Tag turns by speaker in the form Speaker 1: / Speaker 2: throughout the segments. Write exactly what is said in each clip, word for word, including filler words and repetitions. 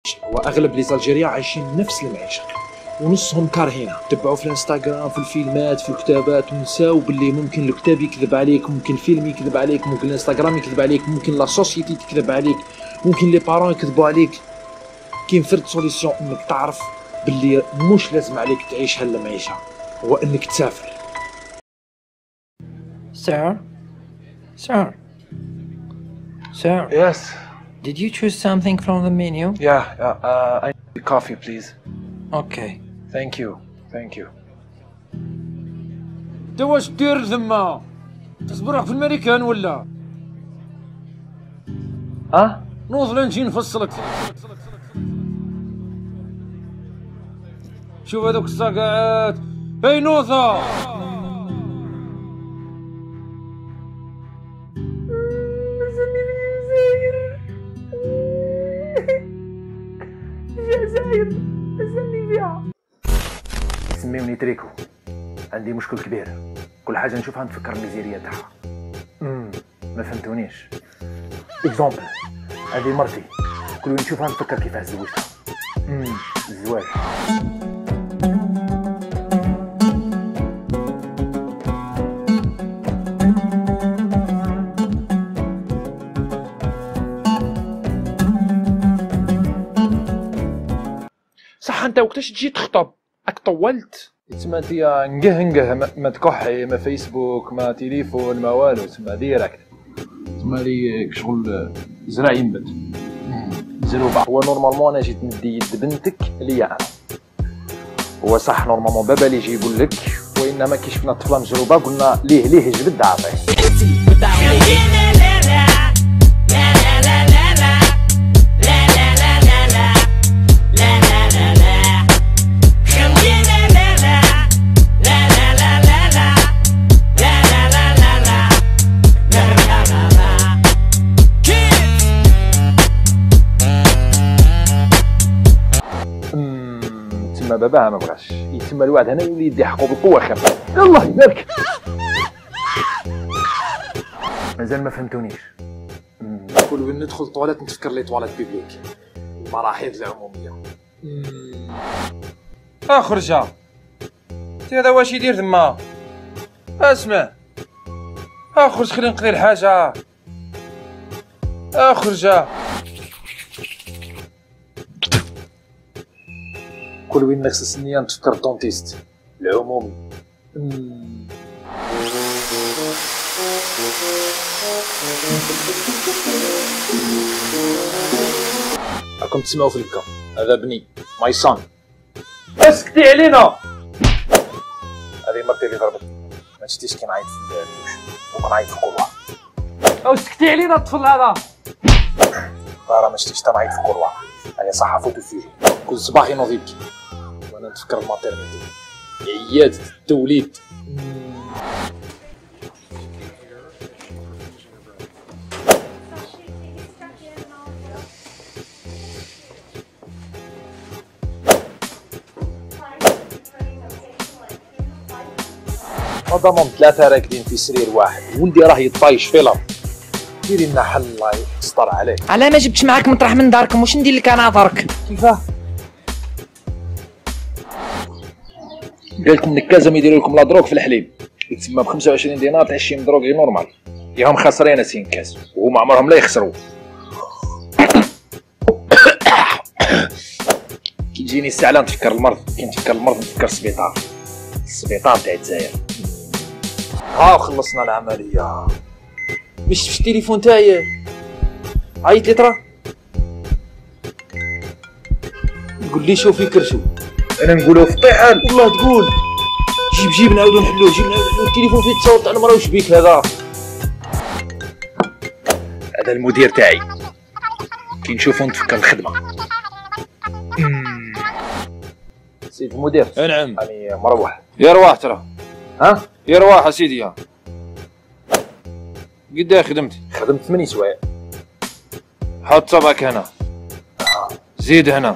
Speaker 1: واغلب لي زالجيريا عايشين نفس المعيشه ونصهم كارهينها. تبعوا في الانستغرام، في الفيلمات، في الكتابات، ونساو باللي ممكن الكتاب يكذب عليك، ممكن الفيلم يكذب عليك، ممكن الانستغرام يكذب عليك، ممكن لا سوسيتي تكذب عليك، ممكن لي بارون يكذبوا عليك. كاين فرد سوليسيون انك تعرف باللي مش لازم عليك تعيش هالمعيشه، هو انك تسافر.
Speaker 2: Sir? Sir? Sir?
Speaker 3: Yes.
Speaker 2: Did you choose something from the menu?
Speaker 3: Yeah, yeah. Uh, I need coffee, please.
Speaker 2: Okay.
Speaker 3: Thank you. Thank you.
Speaker 4: انت واش دير ثما؟ تصبر في الماريكان ولا؟
Speaker 3: ها؟
Speaker 4: نوض لنجي نفصلك. شوف هذوك الصقعات. هاي نوضة.
Speaker 5: الجزائر نزلني فيها.
Speaker 3: سميوني تريكو. عندي مشكل كبير، كل حاجه نشوفها نتفكر الميزيريه تاعها. امم ما فهمتونيش. اكزومبل، هذه مرتي، كل وين نشوفها نفكر كيفاش زوجتها. امم الزواج.
Speaker 1: صح انت وقتاش تجي تخطب؟ راك طولت.
Speaker 3: تسمى انت نقه نقه ما, ما تكحي، ما فيسبوك، ما تليفون، ما والو، تسمى ديريكت.
Speaker 1: تسمى لي شغل زرع ينبت
Speaker 3: زروبه. هو نورمالمون انا جيت ندي يد بنتك ليا انا. هو صح نورمالمون بابا اللي يجي يقول لك، وانما كي شفنا الطفله مجروبه قلنا ليه ليه جبد عافيه. باباها ما بغاش، يتم الوعد هنا يولي يدي حقه بالقوه خير. يلا يبارك. مازال ما فهمتونيش.
Speaker 1: كل وين ندخل طواليت نتفكر لي طواليت بيبليك، المراحيض العموميه.
Speaker 4: اخرجها. انت هذا واش يدير ثما؟ اسمع، اخرج خلينا نقضي الحاجه. اخرجها.
Speaker 1: كل وين نغسل النية نتفكر الدونتيست العمومي. راكم تسمعوا في الكا، هذا بني ماي سان.
Speaker 4: اسكتي علينا.
Speaker 1: هذه مرتي اللي ضربتني، ما شفتيش كي نعيط في الدوش وكنعيط في الكولوار.
Speaker 4: او سكتي علينا الطفل هذا.
Speaker 1: راه ما شفتيش حتى نعيط في الكولوار. هيا صح فوتو سوجي، كل صباح ينوض يبكي وانا نتفكر الماتيرنيتي، عيادة التوليد. هذا ثلاثة راكدين في سرير واحد، ولدي راه يطايش في الارض. ديري لنا حل الله يستر عليك.
Speaker 2: علاه ما جبتش معاك مطرح من داركم؟ واش ندير لك انا درك؟
Speaker 1: كيفاه؟ قالت النكازه ما يديروا لكم لا دروك في الحليب، يتسمى ب خمسة وعشرين دينار تعشي من دروك غير نورمال. ياهم خاسرين سين كاس وهما عمرهم لا يخسروا. كي تجيني الساعه نتفكر المرض، كي نتفكر المرض نتفكر السبيطار، السبيطار تاع الجزائر. ها خلصنا العمليه. مش في التليفون تاعي عيط لي ترى تقول لي شوفي كرشو،
Speaker 3: انا نقولو في الطيحان.
Speaker 1: والله تقول جيب جيب نعاودو نحلوه، جيب نعاودو نحلوه. التليفون فيه تصاوت تاع المرا، واش بيك هذا؟
Speaker 3: هذا المدير تاعي، كي نشوفو نتفكر الخدمه.
Speaker 1: سيد المدير.
Speaker 4: نعم.
Speaker 1: راني مروح.
Speaker 4: يا رواح ترى.
Speaker 1: ها؟
Speaker 4: يا رواح اسيدي. ها قداه خدمتي؟
Speaker 1: خدمت ثمانية سوايع.
Speaker 4: حط صبعك هنا، زيد هنا،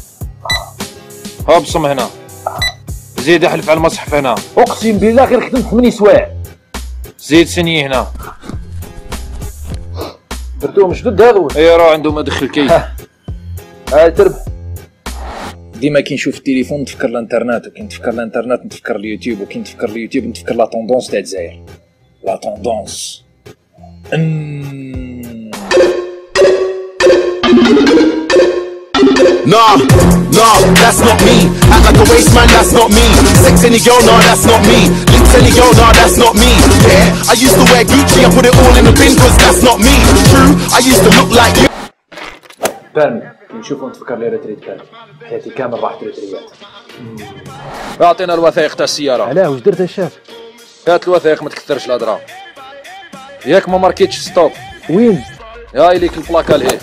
Speaker 4: ابصم هنا، زيد احلف على المصحف هنا.
Speaker 1: اقسم بالله غير خدمت ثمانية سوايع.
Speaker 4: زيد سنيه هنا.
Speaker 1: درتوهم جدد هذو؟
Speaker 4: اي راه عندهم مدخل كيف.
Speaker 3: هاي تربح.
Speaker 1: ديما كي نشوف التليفون نتفكر الانترنت، وكي نتفكر الانترنت نتفكر اليوتيوب، وكي نتفكر اليوتيوب نتفكر لا طوندونس تاع الجزائر. لا طوندونس.
Speaker 6: Nah, nah, that's not me. Act like a waste man, that's not me. Sex any girl, nah, that's not me. Lips any girl, nah, that's not me. Yeah, I used to wear Gucci, I put it all in the bin, cause that's not me. True, I used to look like you.
Speaker 1: بيرمي كي نشوفو نتفكر لي ريتريت بيرمي، حياتي كامل راحت ريتريات.
Speaker 4: اعطينا الوثائق تاع السيارة.
Speaker 3: علاه واش درت الشاف؟
Speaker 4: هات الوثائق ما تكثرش الهضرة. ياك ما ماركيتش ستوب.
Speaker 3: وين؟
Speaker 4: هاي ليك البلاكا لهيه.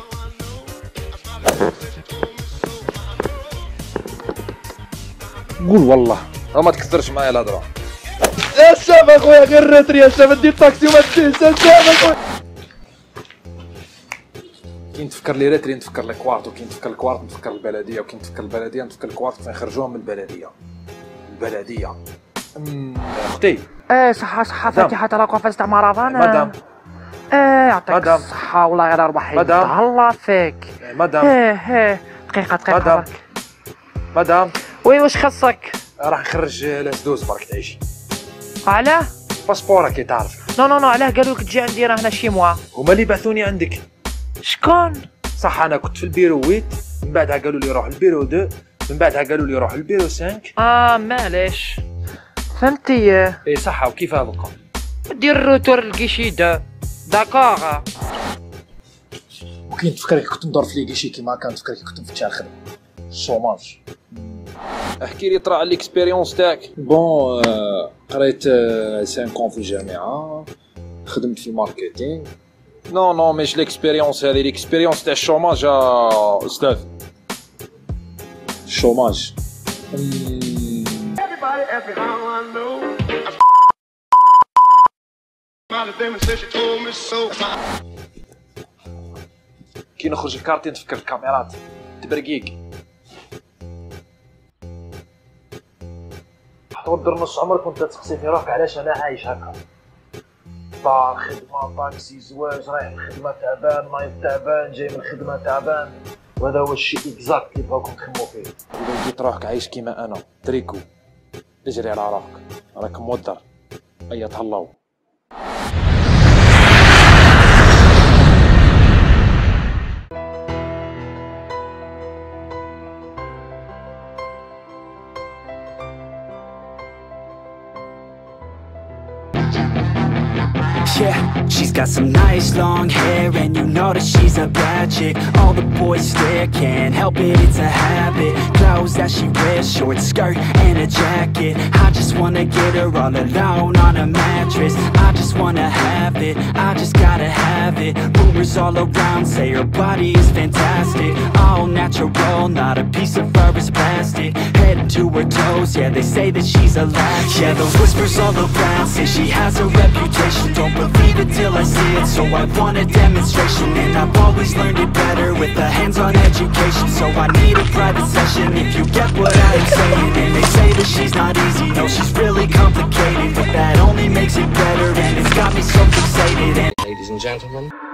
Speaker 3: قول والله.
Speaker 4: ما تكثرش معايا الهضرة.
Speaker 3: يا شاف اخويا غير الريتري يا شاف، دير طاكسي وما تنساش يا شاف اخويا.
Speaker 1: كي نتفكر لي ريتري نتفكر الكوارت، وكي نتفكر الكوارت نتفكر البلديه، وكي نتفكر البلديه نتفكر الكوارت فين خرجوهم من البلديه. البلديه. اختي.
Speaker 2: ايه صحة صحة فاتحة الأكوافيس تاع مرضان.
Speaker 4: مدام.
Speaker 2: ايه يعطيك
Speaker 4: مدام.
Speaker 2: الصحة والله غير اربح
Speaker 4: مدام.
Speaker 2: تهلا فيك.
Speaker 4: مدام.
Speaker 2: ايه ايه دقيقة دقيقة
Speaker 4: مدام.
Speaker 2: برك.
Speaker 4: مدام.
Speaker 2: وي واش خصك؟
Speaker 4: راح نخرج لاسدوز برك تعيشي.
Speaker 2: علاه؟
Speaker 4: باسبورك كي تعرف.
Speaker 2: نو نو نو علاه قالوا لك تجي عندي راه هنا شي موا.
Speaker 4: هما اللي بعثوني عندك.
Speaker 2: شكون؟
Speaker 4: صح انا كنت في البيرو ثمانية، من بعدها قالوا لي روح البيرو اثنين، من بعدها قالوا لي روح البيرو خمسة.
Speaker 2: اه معليش فهمتي.
Speaker 4: اي صح. وكيف هذا بقى؟
Speaker 2: دير روتور لكيشي دو داكوغ.
Speaker 1: وكي نتفكر كي كنت ندور في ليكيشي كيما كان نتفكر كي كنت نفتش على الخدمه. الشوماج.
Speaker 4: احكي لي طرا على الاكسبيريونس تاعك.
Speaker 1: بون قريت خمسة في الجامعه، خدمت في الماركتينغ.
Speaker 4: نو نو مش الاكسبيريونس هذه، الاكسبيريونس تاع الشوماج يا استاذ.
Speaker 1: الشوماج.
Speaker 4: كي نخرج الكارتين نتفكر الكاميرات تبرقيك.
Speaker 1: تقدر نص عمرك وانت تسقسي في روحك علاش انا عايش هكا. دار، خدمه، طاكسي، زواج، رايح الخدمه تعبان، نايض تعبان، جاي من الخدمه تعبان، وهذا هو الشيء اكزاكت اللي بغاكم تخمموا فيه.
Speaker 4: اذا لقيت روحك عايش كيما انا تريكو، اجري على روحك، راك مودر. ايا تهلاو.
Speaker 7: Yeah, she's got some nice long hair, and you know that she's a bad chick. All the boys stare, can't help it, it's a habit. Clothes that she wears, short skirt and a jacket. I just wanna get her all alone on a mattress. I just wanna have it, I just gotta have it. Rumors all around say her body is fantastic. All natural, not a piece of fur is plastic. Head to her toes, yeah, they say that she's a latch. Yeah, the whispers all around say she has a reputation. Don't believe it till I see it, so I want a demonstration. And I've always learned it better with a hands-on education. So I need a private session if you get what I'm saying. And they say that she's not easy, no, she's really complicated, but that only makes it better, and it's got me so fixated. And
Speaker 8: ladies and gentlemen,